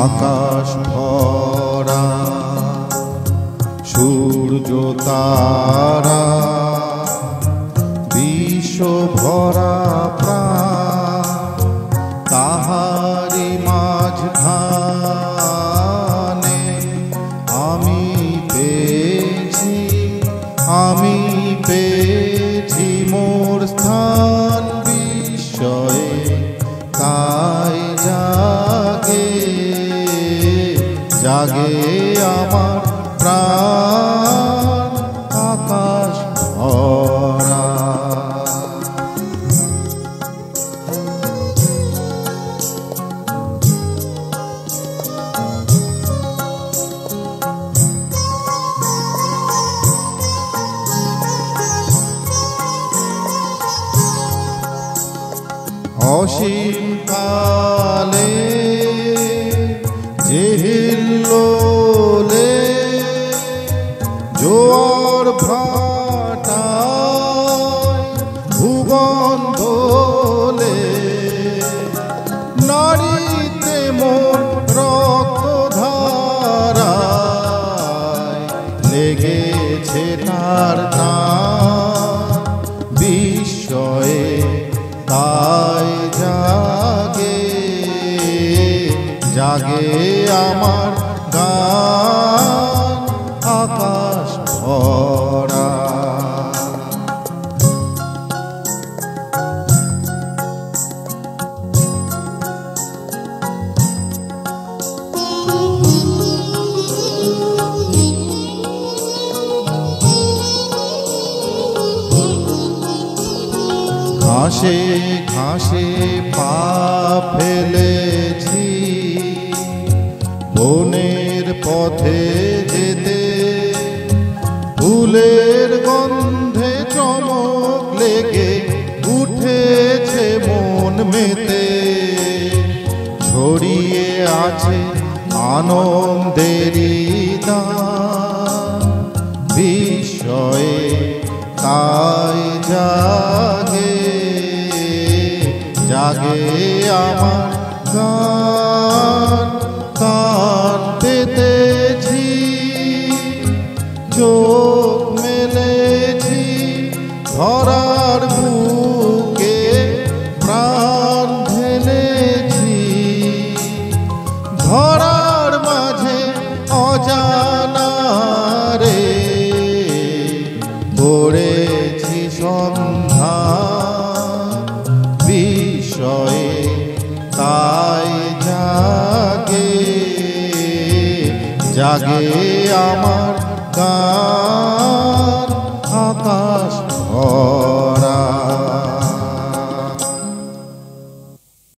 আকাশ ভরা সূর্য তারা বিশ্ব ভরা প্রাণ তাহারি মাঝখানে আমি পেয়েছি মোর স্থান বিস্ময়ে তাই জাগে আমার প্রাণ আকাশ ভরা। অসীম কালে হিল্লোলে জোয়ার ভাটায় ভুবন দোলে নারীতে মোর রক্তধারায় লেগেছে তার নাম বিস্ময়ে তাই জাগে আমার গান আকাশ ভরা। ঘাসে ঘাসে পা ফেলেছি বনের পথে যেতে ফুলের গন্ধে চমক লেগে উঠেছে মন মেতে ছড়িয়ে আছে আনন্দেরই দান বিস্ময়ে তাই জাগে আমার গান কান পেতেছি চোখ মেলেছি ধরার বুকে প্রাণ ঢেলেছি ধরার মাঝে অজানা রে পড়েছি সন্ধ্যা বিস্ময়ে তাই জাগে আমার গান আকাশ